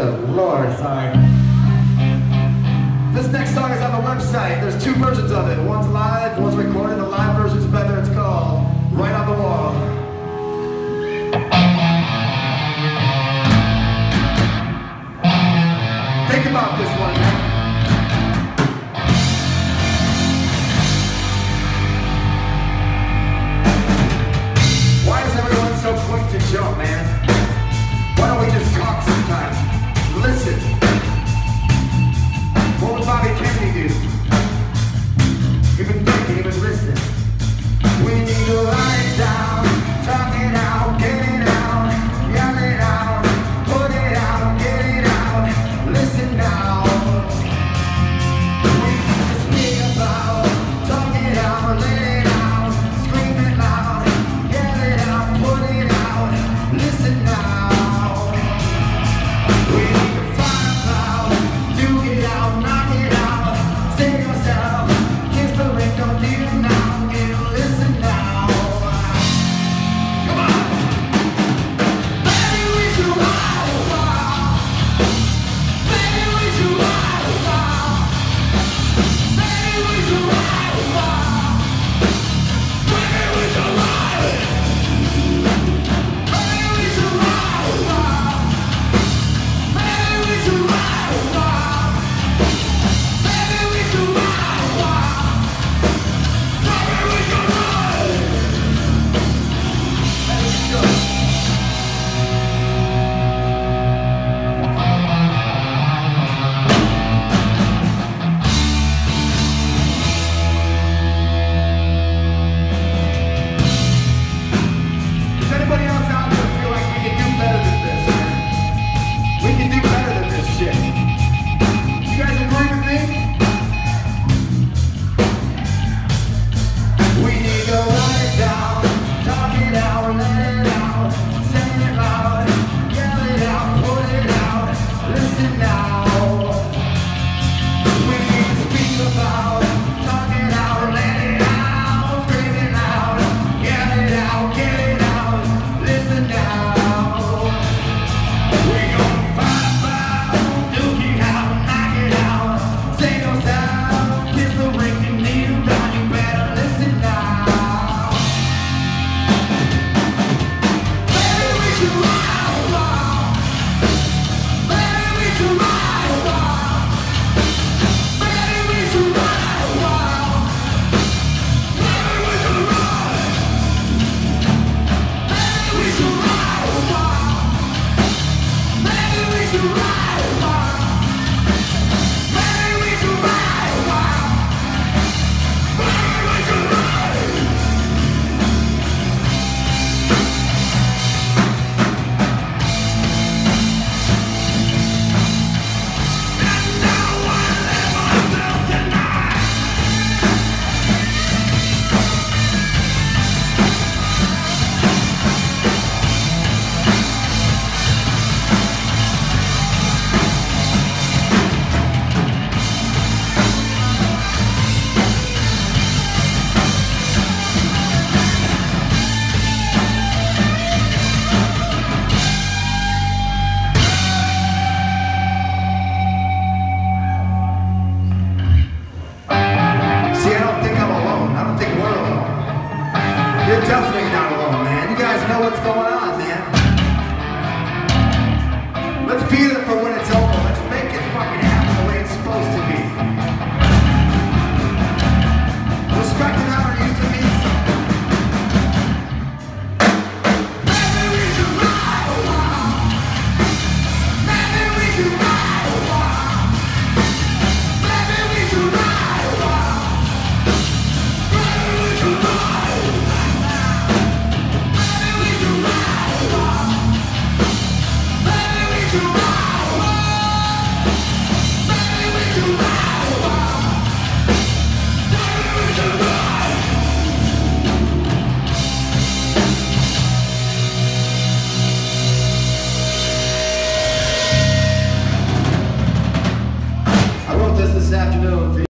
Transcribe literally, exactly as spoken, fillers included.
Good Lord, sorry. This next song is on the website. There's two versions of it. One's live, one's recorded. The live version's better. It's called Right on the Wall. Think about this one, man. Why is everyone so quick to jump, man? Why don't we just talk sometimes? Listen. What would Bobby Kennedy do? Even thinking, even listening. We need to write it down, talk it out, get it out, yell it out, put it out, get it out, listen now. We need to speak about, talk it out, let it out, scream it loud, yell it out, put it out, listen now. We need to find out, do it out, knock it out, save yourself, kiss the ring, don't do it now, get it, listen now. Come on! Baby, we should ride a while. Baby, we should ride a while. Baby, we should ride a while. Baby, we should ride. Baby, we should ride a while. Baby, we should ride a while. Baby, we should ride a while. Baby, we should ride. Let's go. Does anybody else out there feel like we can do better than this, man? We can do better than this shit. You guys agree with me? We need to write it down, talk it out, let it out, say it loud, yell it out, put it out, listen now. We need to speak about, talk it out, let it out, scream it loud, yell it out, get it out, listen now. We gonna fight about, duke it out, knock it out, say no sound, kiss the ring, you need to down, you better listen now. Baby, we should ride a while. Baby, we should ride a while. Baby, we should ride a while. Baby, we should ride. Baby, we should ride a while. Baby, we should ride.